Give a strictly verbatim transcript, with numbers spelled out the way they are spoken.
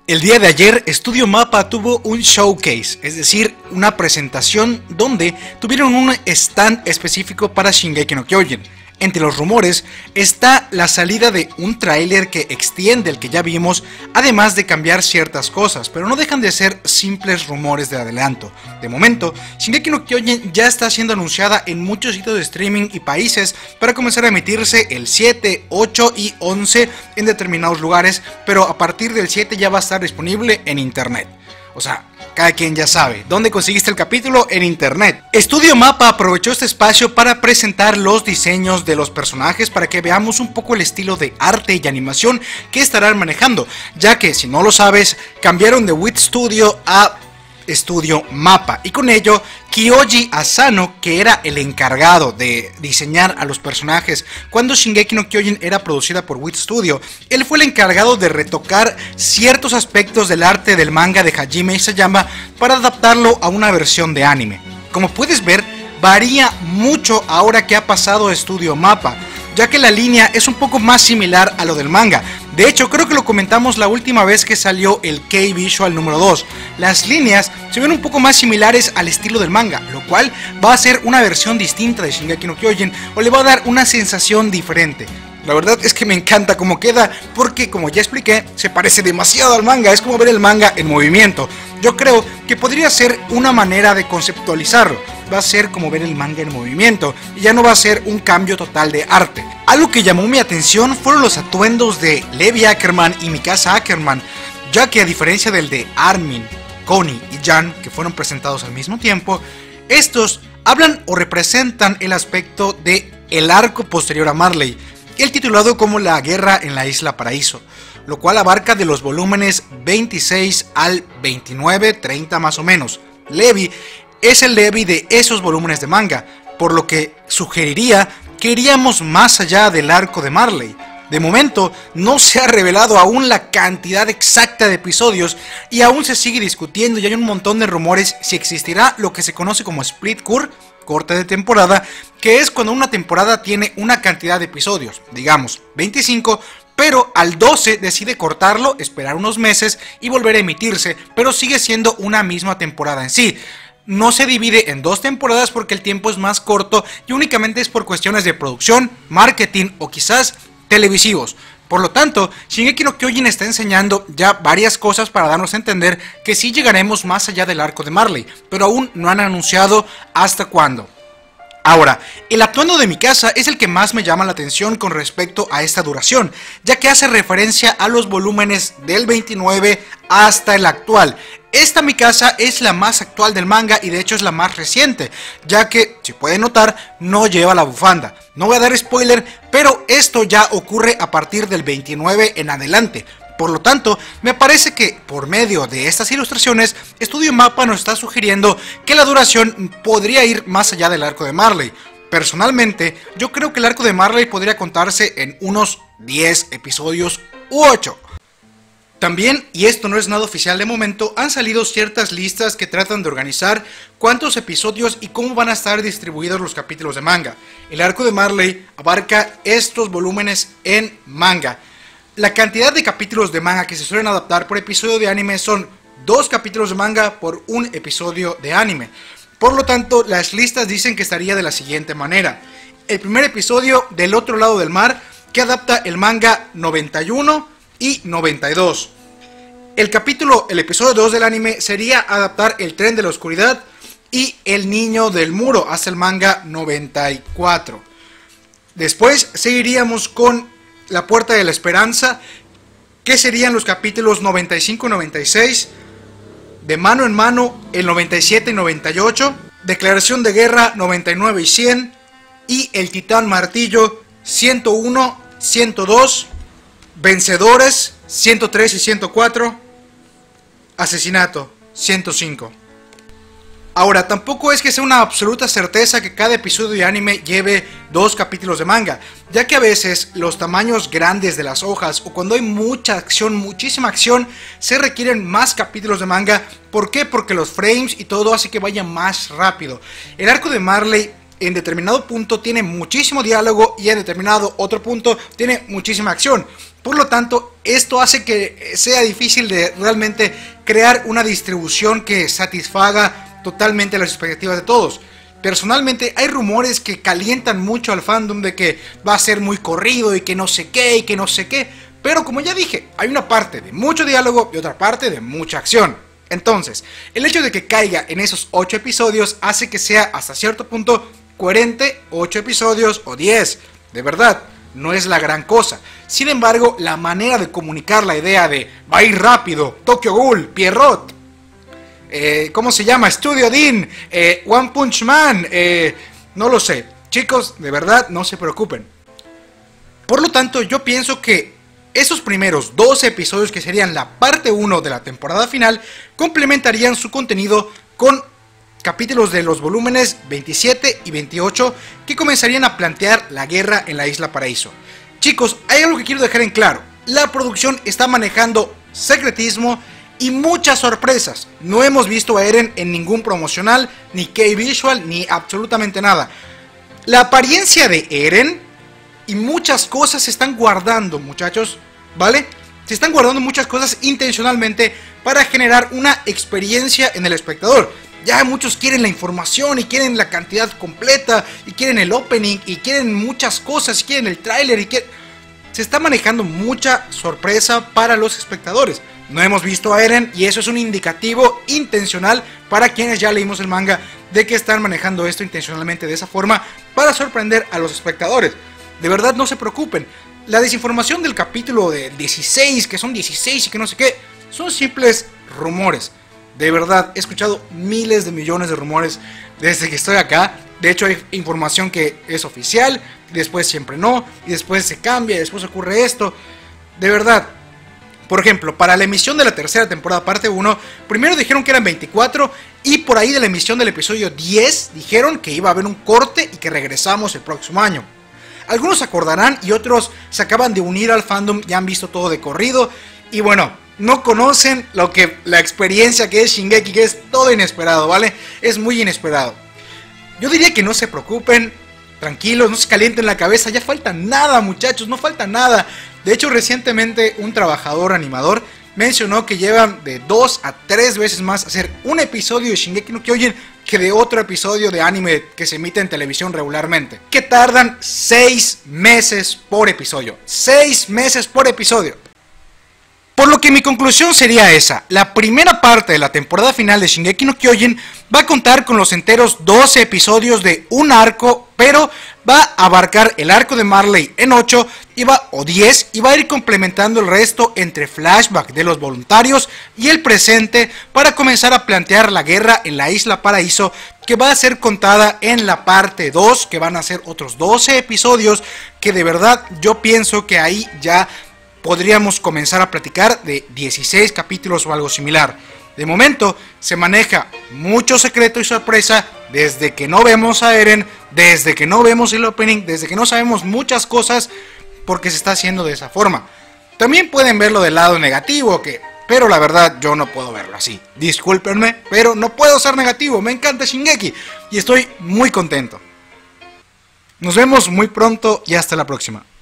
El día de ayer, Estudio Mappa tuvo un showcase, es decir, una presentación donde tuvieron un stand específico para Shingeki no Kyojin. Entre los rumores está la salida de un tráiler que extiende el que ya vimos, además de cambiar ciertas cosas, pero no dejan de ser simples rumores de adelanto. De momento, Shingeki no Kyojin ya está siendo anunciada en muchos sitios de streaming y países para comenzar a emitirse el siete, ocho y once en determinados lugares, pero a partir del siete ya va a estar disponible en internet. O sea, cada quien ya sabe dónde conseguiste el capítulo: en internet. Estudio Mappa aprovechó este espacio para presentar los diseños de los personajes para que veamos un poco el estilo de arte y animación que estarán manejando, ya que, si no lo sabes, cambiaron de Wit Studio a Estudio Mappa, y con ello Kyoji Asano, que era el encargado de diseñar a los personajes cuando Shingeki no Kyojin era producida por Wit Studio, él fue el encargado de retocar ciertos aspectos del arte del manga de Hajime Isayama para adaptarlo a una versión de anime. Como puedes ver, varía mucho ahora que ha pasado a Estudio Mappa, ya que la línea es un poco más similar a lo del manga. De hecho, creo que lo comentamos la última vez que salió el K-Visual número dos. Las líneas se ven un poco más similares al estilo del manga, lo cual va a ser una versión distinta de Shingeki no Kyojin, o le va a dar una sensación diferente. La verdad es que me encanta cómo queda, porque, como ya expliqué, se parece demasiado al manga. Es como ver el manga en movimiento. Yo creo que podría ser una manera de conceptualizarlo. Va a ser como ver el manga en movimiento, y ya no va a ser un cambio total de arte. Algo que llamó mi atención fueron los atuendos de Levi Ackerman y Mikasa Ackerman, ya que, a diferencia del de Armin, Connie y Jan, que fueron presentados al mismo tiempo, estos hablan o representan el aspecto de el arco posterior a Marley, el titulado como La Guerra en la Isla Paraíso, lo cual abarca de los volúmenes veintiséis al veintinueve, treinta más o menos. Levi es el Levi de esos volúmenes de manga, por lo que sugeriría que iríamos más allá del arco de Marley. De momento no se ha revelado aún la cantidad exacta de episodios y aún se sigue discutiendo, y hay un montón de rumores si existirá lo que se conoce como Split Cour, corte de temporada, que es cuando una temporada tiene una cantidad de episodios, digamos veinticinco, pero al doce decide cortarlo, esperar unos meses y volver a emitirse, pero sigue siendo una misma temporada en sí. No se divide en dos temporadas porque el tiempo es más corto y únicamente es por cuestiones de producción, marketing o quizás televisivos. Por lo tanto, Shingeki no Kyojin está enseñando ya varias cosas para darnos a entender que sí llegaremos más allá del arco de Marley, pero aún no han anunciado hasta cuándo. Ahora, el atuendo de Mikasa es el que más me llama la atención con respecto a esta duración, ya que hace referencia a los volúmenes del veintinueve hasta el actual. Esta Mikasa es la más actual del manga y de hecho es la más reciente, ya que, si pueden notar, no lleva la bufanda. No voy a dar spoiler, pero esto ya ocurre a partir del veintinueve en adelante. Por lo tanto, me parece que por medio de estas ilustraciones, Estudio Mappa nos está sugiriendo que la duración podría ir más allá del arco de Marley. Personalmente, yo creo que el arco de Marley podría contarse en unos diez episodios u ocho. También, y esto no es nada oficial de momento, han salido ciertas listas que tratan de organizar cuántos episodios y cómo van a estar distribuidos los capítulos de manga. El arco de Marley abarca estos volúmenes en manga. La cantidad de capítulos de manga que se suelen adaptar por episodio de anime son dos capítulos de manga por un episodio de anime. Por lo tanto, las listas dicen que estaría de la siguiente manera: el primer episodio del otro lado del mar, que adapta el manga noventa y uno y noventa y dos. El capítulo, el episodio dos del anime sería adaptar El Tren de la Oscuridad y El Niño del Muro hasta el manga noventa y cuatro. Después seguiríamos con La Puerta de la Esperanza, que serían los capítulos noventa y cinco y noventa y seis, De Mano en Mano el noventa y siete y noventa y ocho, Declaración de Guerra noventa y nueve y cien, y El Titán Martillo ciento uno, ciento dos, Vencedores ciento tres y ciento cuatro, Asesinato ciento cinco. Ahora, tampoco es que sea una absoluta certeza que cada episodio de anime lleve dos capítulos de manga, ya que a veces los tamaños grandes de las hojas o cuando hay mucha acción, muchísima acción, se requieren más capítulos de manga. ¿Por qué? Porque los frames y todo hace que vaya más rápido. El arco de Marley en determinado punto tiene muchísimo diálogo y en determinado otro punto tiene muchísima acción. Por lo tanto, esto hace que sea difícil de realmente crear una distribución que satisfaga totalmente las expectativas de todos. Personalmente hay rumores que calientan mucho al fandom de que va a ser muy corrido y que no sé qué y que no sé qué. Pero como ya dije, hay una parte de mucho diálogo y otra parte de mucha acción. Entonces, el hecho de que caiga en esos ocho episodios hace que sea hasta cierto punto coherente, ocho episodios o diez. De verdad, no es la gran cosa. Sin embargo, la manera de comunicar la idea de va a ir rápido, Tokyo Ghoul, Pierrot, eh, ¿cómo se llama? Studio Dean, eh, One Punch Man, eh, no lo sé. Chicos, de verdad, no se preocupen. Por lo tanto, yo pienso que esos primeros doce episodios, que serían la parte uno de la temporada final, complementarían su contenido con capítulos de los volúmenes veintisiete y veintiocho que comenzarían a plantear la guerra en la Isla Paraíso. Chicos, hay algo que quiero dejar en claro. La producción está manejando secretismo y muchas sorpresas. No hemos visto a Eren en ningún promocional, ni key visual, ni absolutamente nada. La apariencia de Eren y muchas cosas se están guardando, muchachos, ¿vale? Se están guardando muchas cosas intencionalmente para generar una experiencia en el espectador. Ya muchos quieren la información y quieren la cantidad completa y quieren el opening y quieren muchas cosas, y quieren el tráiler y quieren... Se está manejando mucha sorpresa para los espectadores. No hemos visto a Eren y eso es un indicativo intencional para quienes ya leímos el manga de que están manejando esto intencionalmente de esa forma para sorprender a los espectadores. De verdad, no se preocupen. La desinformación del capítulo de dieciséis, que son dieciséis y que no sé qué, son simples rumores. De verdad, he escuchado miles de millones de rumores desde que estoy acá. De hecho, hay información que es oficial, después siempre no, y después se cambia, y después ocurre esto. De verdad. Por ejemplo, para la emisión de la tercera temporada parte uno, primero dijeron que eran veinticuatro, y por ahí de la emisión del episodio diez dijeron que iba a haber un corte y que regresamos el próximo año. Algunos se acordarán y otros se acaban de unir al fandom y han visto todo de corrido. Y bueno, no conocen lo que la experiencia que es Shingeki, que es todo inesperado, ¿vale? Es muy inesperado. Yo diría que no se preocupen, tranquilos, no se calienten la cabeza, ya falta nada, muchachos, no falta nada. De hecho, recientemente un trabajador animador mencionó que llevan de dos a tres veces más hacer un episodio de Shingeki no Kyojin que de otro episodio de anime que se emite en televisión regularmente. Que tardan seis meses por episodio. seis meses por episodio. Por lo que mi conclusión sería esa. La primera parte de la temporada final de Shingeki no Kyojin va a contar con los enteros doce episodios de un arco, pero va a abarcar el arco de Marley en ocho y va, o diez, y va a ir complementando el resto entre flashback de los voluntarios y el presente para comenzar a plantear la guerra en la Isla Paraíso, que va a ser contada en la parte dos, que van a ser otros doce episodios, que de verdad yo pienso que ahí ya podríamos comenzar a platicar de dieciséis capítulos o algo similar. De momento se maneja mucho secreto y sorpresa desde que no vemos a Eren, desde que no vemos el opening, desde que no sabemos muchas cosas, porque se está haciendo de esa forma. También pueden verlo del lado negativo, que, pero la verdad yo no puedo verlo así. Discúlpenme, pero no puedo ser negativo, me encanta Shingeki y estoy muy contento. Nos vemos muy pronto y hasta la próxima.